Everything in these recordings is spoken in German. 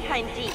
Geheimdieb.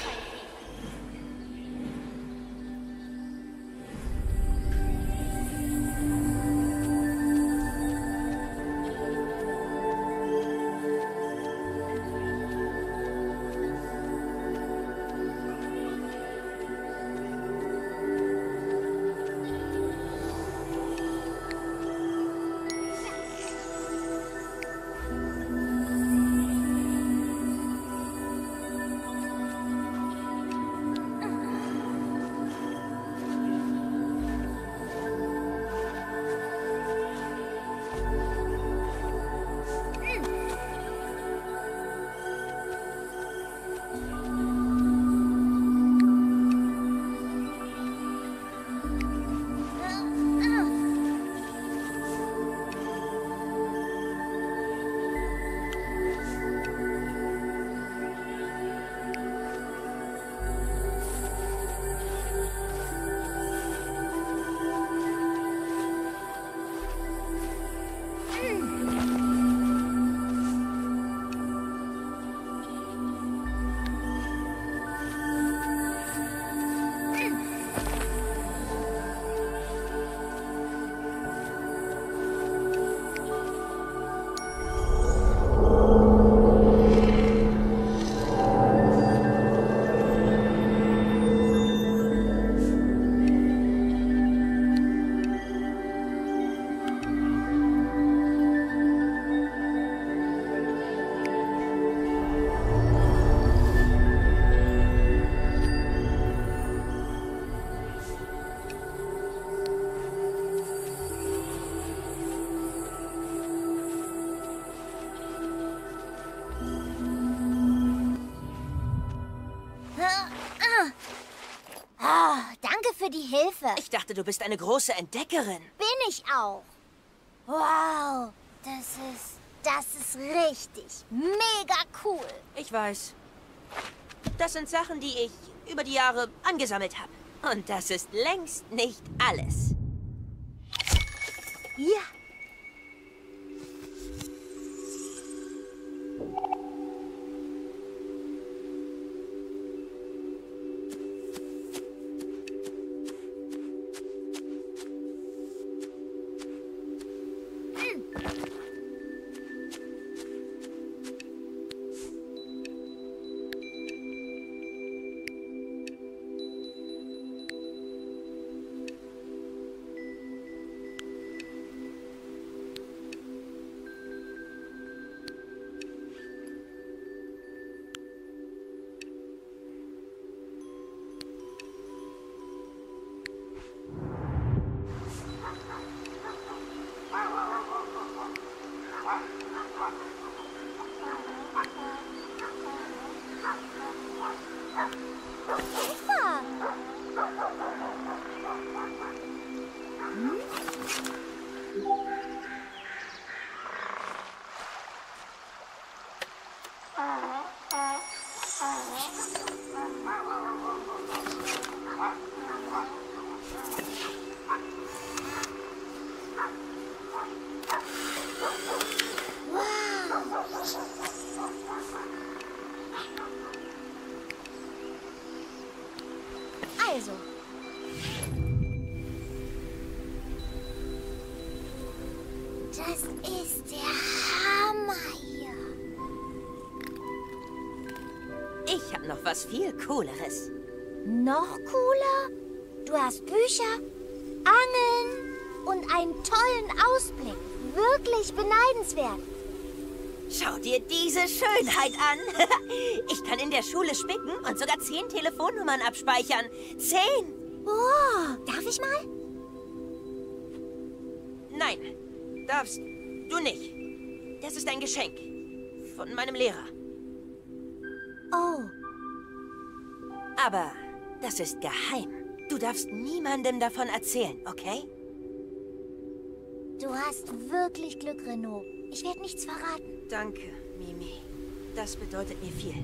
Danke für die Hilfe. Ich dachte, du bist eine große Entdeckerin. Bin ich auch. Wow, das ist richtig mega cool. Ich weiß. Das sind Sachen, die ich über die Jahre angesammelt habe. Und das ist längst nicht alles. Ja. Also. Das ist der Hammer hier. Ich habe noch was viel Cooleres. Noch cooler? Du hast Bücher, Angeln und einen tollen Ausblick. Wirklich beneidenswert. Schau dir diese Schönheit an. Ich kann in der Schule spicken und sogar 10 Telefonnummern abspeichern. 10! Oh, darf ich mal? Nein, darfst du nicht. Das ist ein Geschenk von meinem Lehrer. Oh. Aber das ist geheim. Du darfst niemandem davon erzählen, okay? Du hast wirklich Glück, Renaud. Ich werde nichts verraten. Danke, Mimi. Das bedeutet mir viel.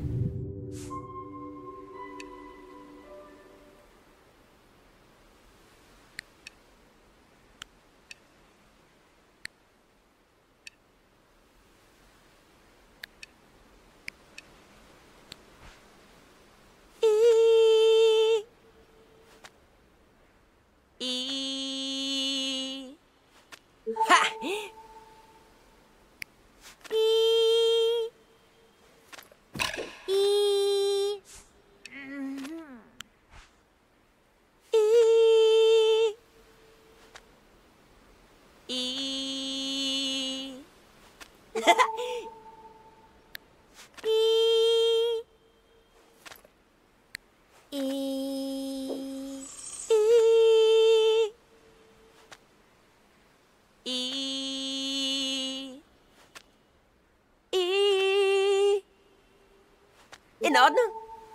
Ordnung?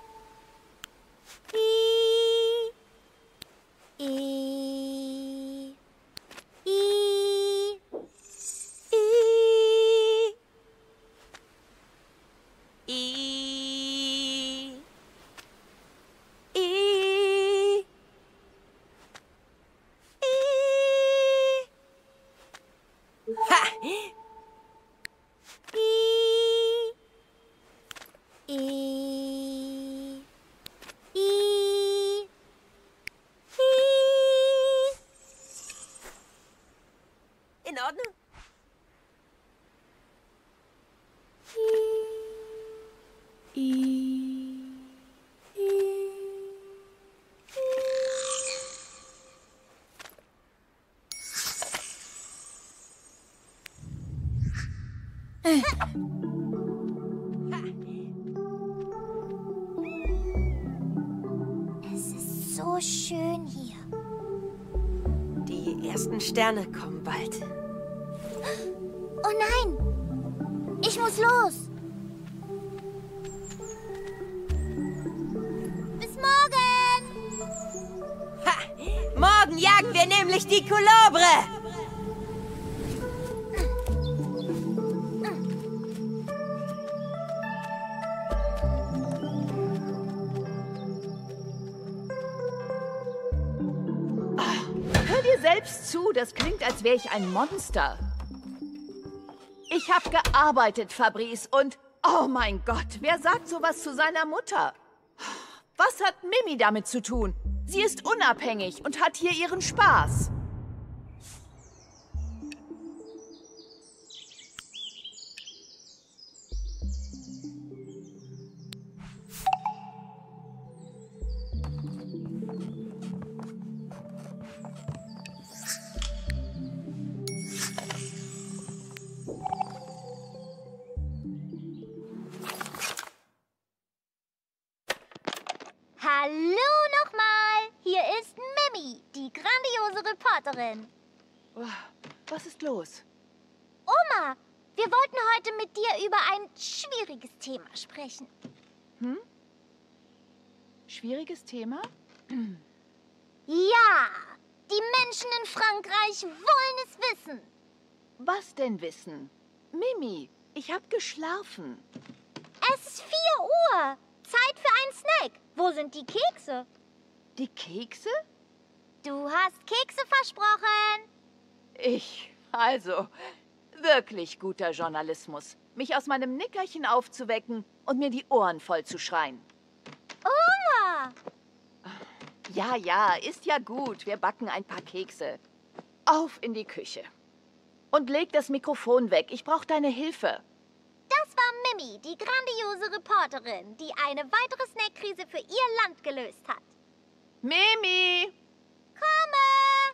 I. In Ordnung? Es ist so schön hier. Die ersten Sterne kommen bald. Oh nein! Ich muss los! Bis morgen! Ha! Morgen jagen wir nämlich die Kulobre! Hör dir selbst zu, das klingt, als wäre ich ein Monster. Ich habe gearbeitet, Fabrice, und... Oh mein Gott, wer sagt sowas zu seiner Mutter? Was hat Mimi damit zu tun? Sie ist unabhängig und hat hier ihren Spaß. Hallo nochmal! Hier ist Mimi, die grandiose Reporterin. Was ist los? Oma, wir wollten heute mit dir über ein schwieriges Thema sprechen. Schwieriges Thema? Ja, die Menschen in Frankreich wollen es wissen. Was denn wissen? Mimi, ich habe geschlafen. Es ist 4 Uhr. Zeit für einen Snack. Wo sind die Kekse? Die Kekse? Du hast Kekse versprochen. Also, wirklich guter Journalismus. Mich aus meinem Nickerchen aufzuwecken und mir die Ohren voll zu schreien. Oma! Ja, ist ja gut. Wir backen ein paar Kekse. Auf in die Küche. Und leg das Mikrofon weg. Ich brauche deine Hilfe. Das war Mimi, die grandiose Reporterin, die eine weitere Snackkrise für ihr Land gelöst hat. Mimi! Komme!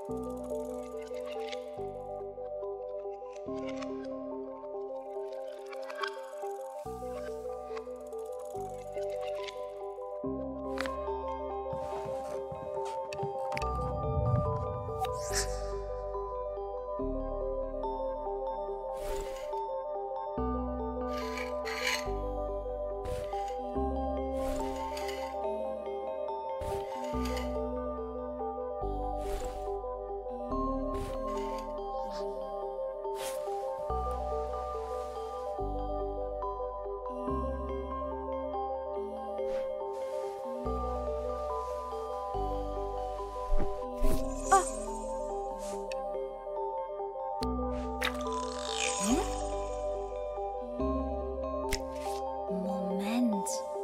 Moment.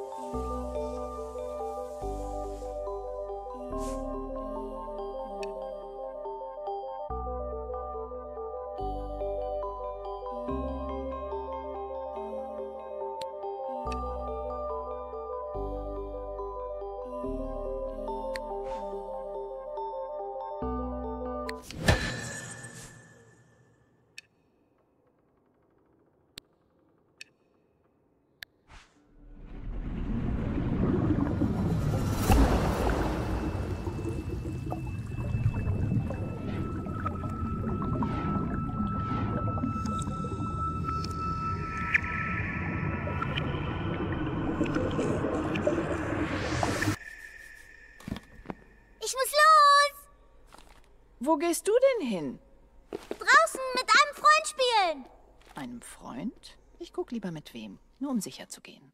Ich muss los! Wo gehst du denn hin? Draußen mit einem Freund spielen. Einem Freund? Ich guck lieber mit wem, nur um sicher zu gehen.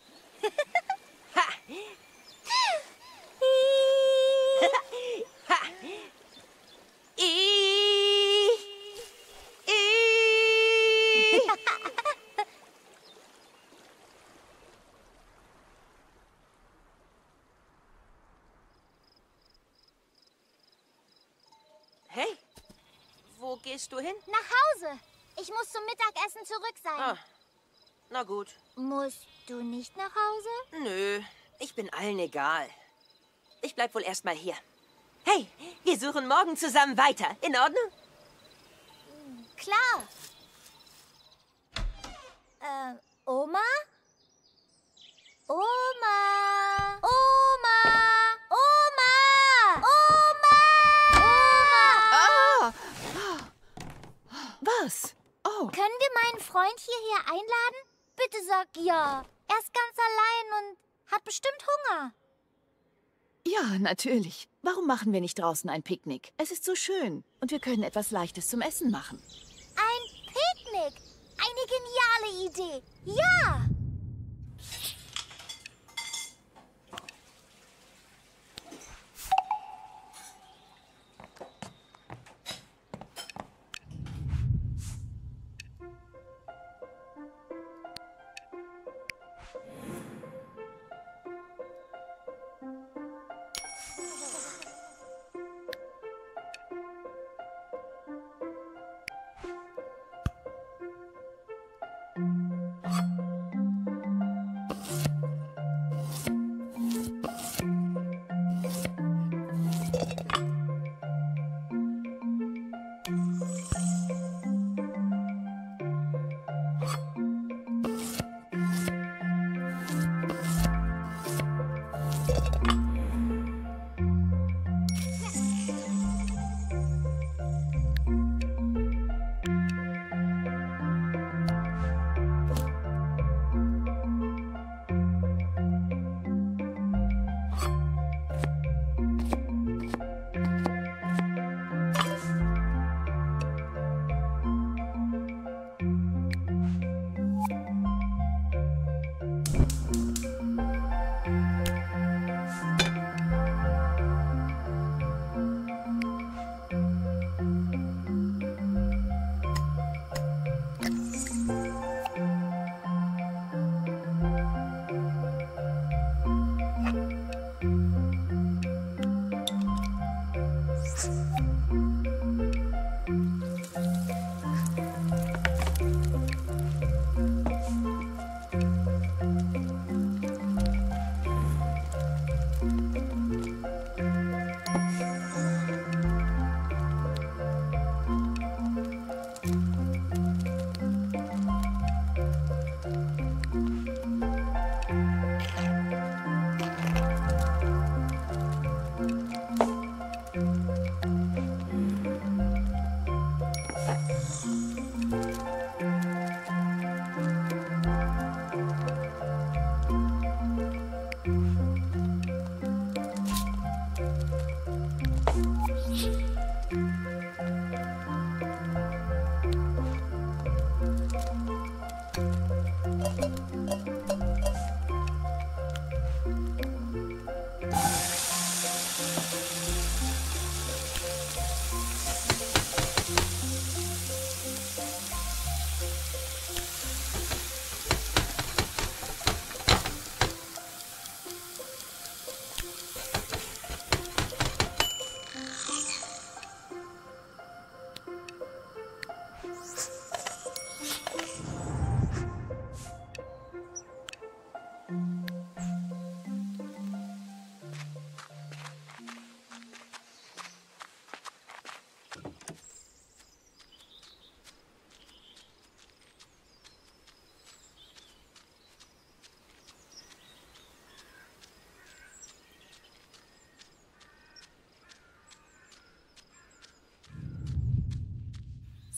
Hey, wo gehst du hin? Nach Hause. Ich muss zum Mittagessen zurück sein. Ah, na gut. Musst du nicht nach Hause? Nö, ich bin allen egal. Ich bleib wohl erstmal hier. Hey, wir suchen morgen zusammen weiter. In Ordnung? Klar. Oma? Oma! Oma! Oma! Oma! Oma! Was? Oh, Können wir meinen Freund hierher einladen? Bitte sag ja. Er ist ganz allein und hat bestimmt Hunger. ja, natürlich. Warum machen wir nicht draußen ein Picknick? Es ist so schön und wir können etwas Leichtes zum Essen machen. Ein Picknick. Eine geniale Idee. Ja!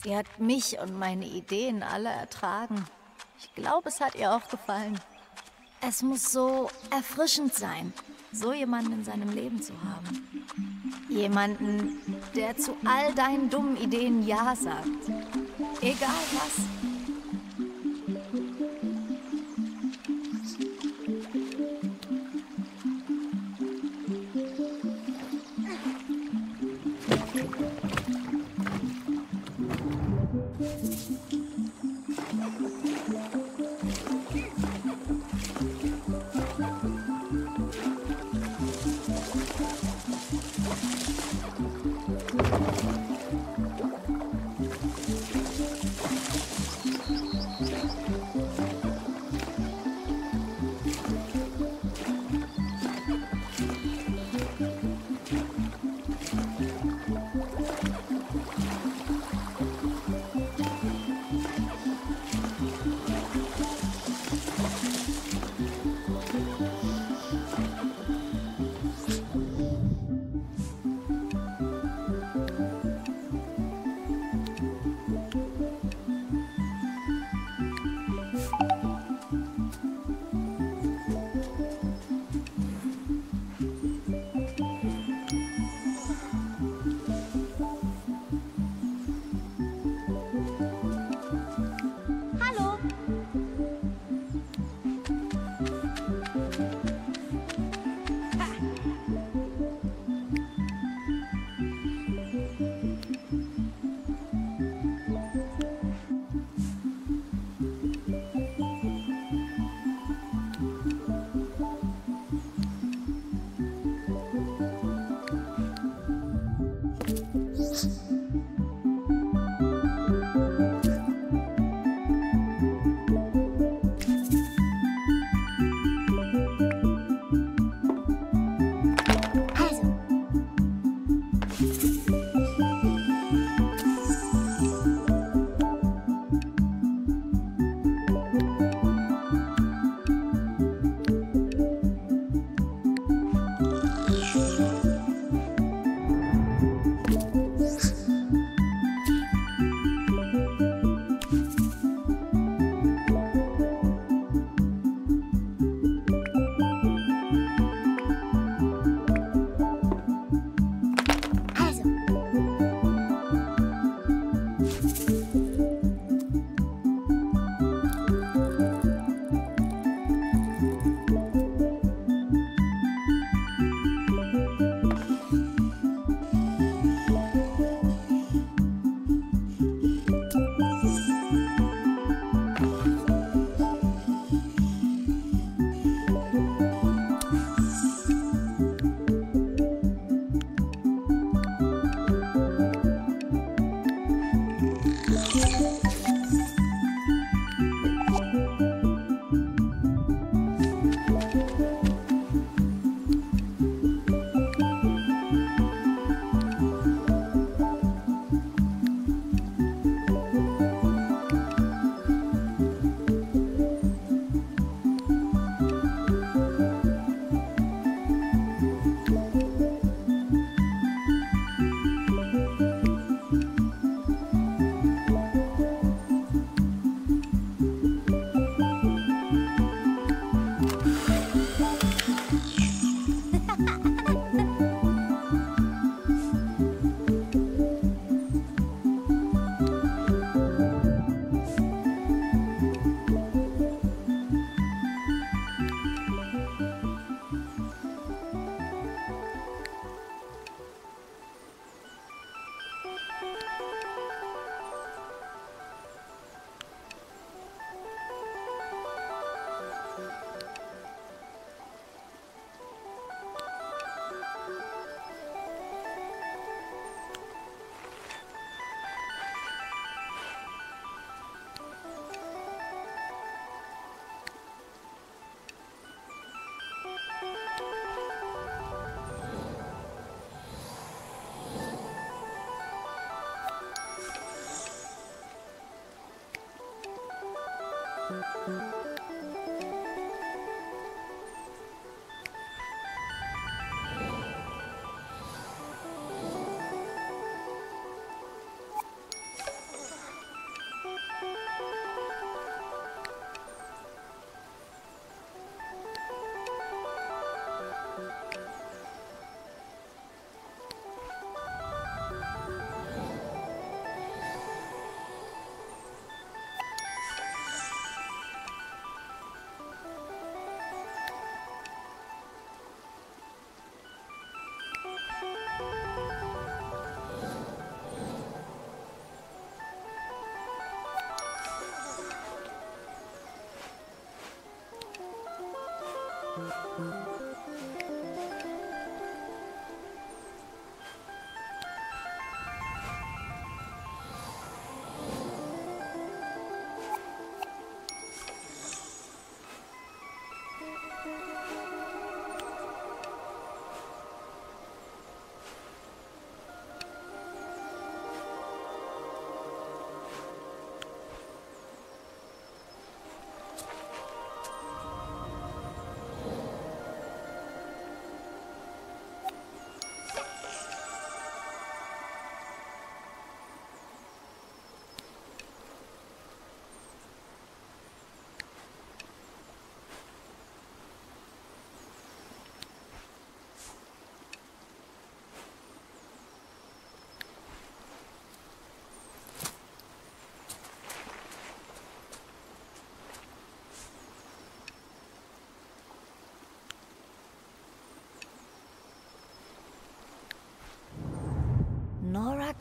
Sie hat mich und meine Ideen alle ertragen. Ich glaube, es hat ihr auch gefallen. Es muss so erfrischend sein, so jemanden in seinem Leben zu haben. Jemanden, der zu all deinen dummen Ideen Ja sagt. Egal was. Hallo. Also,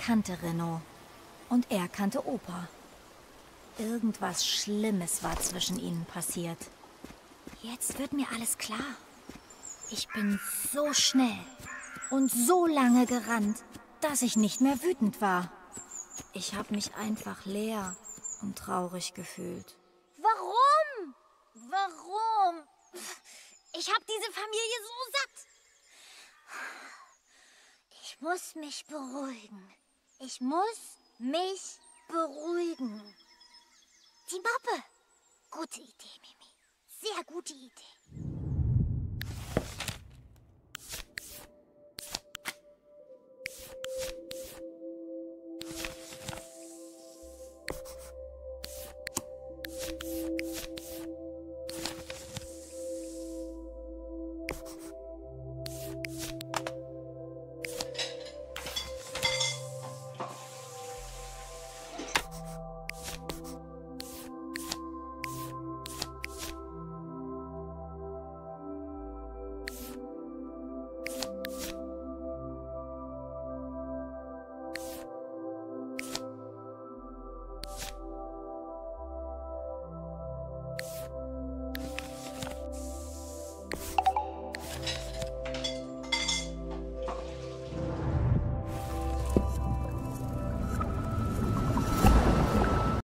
kannte Renaud. Und er kannte Opa. Irgendwas Schlimmes war zwischen ihnen passiert. Jetzt wird mir alles klar. Ich bin so schnell und so lange gerannt, dass ich nicht mehr wütend war. Ich habe mich einfach leer und traurig gefühlt. Warum? Warum? Ich habe diese Familie so satt. Ich muss mich beruhigen. Ich muss mich beruhigen. Die Mappe. Gute Idee, Mimi. Sehr gute Idee.